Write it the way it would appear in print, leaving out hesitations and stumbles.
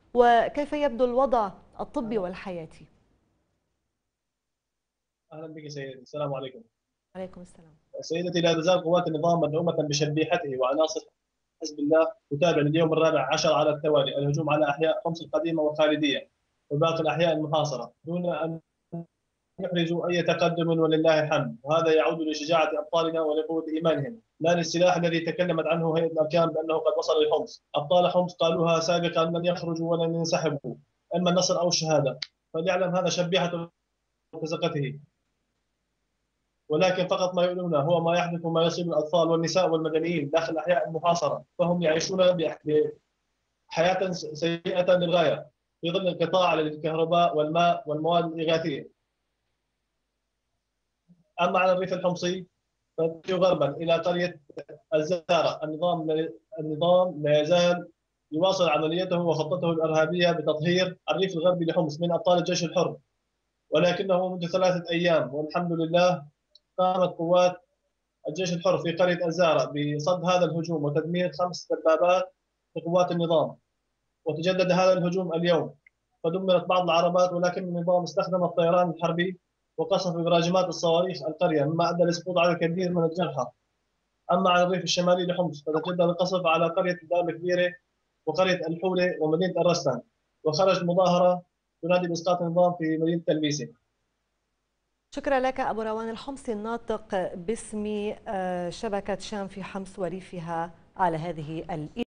وكيف يبدو الوضع الطبي والحياتي؟ أهلا بك سيدتي، السلام عليكم. عليكم السلام. سيدتي، لا تزال قوات النظام مدعومة بشبيحته وعناصر حزب الله تتابع لليوم الرابع عشر على التوالي الهجوم على أحياء حمص القديمة والخالدية وباقي الأحياء المحاصرة دون أن يحرزوا أي تقدم، ولله الحمد. وهذا يعود لشجاعة أبطالنا ولقوة إيمانهم، لا للسلاح الذي تكلمت عنه هيئة الأركان بأنه قد وصل لحمص. أبطال حمص قالوها سابقا: لن يخرجوا ولن ينسحبوا، إما النصر أو الشهادة. فليعلم هذا شبيحة مرتزقته، ولكن فقط ما يؤلمنا هو ما يحدث وما يصيب الأطفال والنساء والمدنيين داخل الأحياء المحاصرة، فهم يعيشون بحياة سيئة للغاية في ظل انقطاع للكهرباء والماء والمواد الإغاثية. أما على الريف الحمصي فيتجه غربا إلى قرية الزارة، النظام لا يزال يواصل عمليته وخطته الإرهابية بتطهير الريف الغربي لحمص من أبطال الجيش الحر، ولكنه منذ 3 أيام والحمد لله قامت قوات الجيش الحر في قرية الزارة بصد هذا الهجوم وتدمير 5 دبابات لقوات النظام. وتجدد هذا الهجوم اليوم، فدمرت بعض العربات، ولكن النظام استخدم الطيران الحربي وقصف براجمات الصواريخ القرية، مما أدى لسقوط عدد كبير من الجرحى. أما على الريف الشمالي لحمص فتجدد القصف على قرية دار الكبيرة وقرية الحولة ومدينة الرستن، وخرج مظاهرة تنادي بإسقاط النظام في مدينة تلبيسة. شكرا لك أبو روان الحمصي الناطق باسم شبكة شام في حمص وريفها على هذه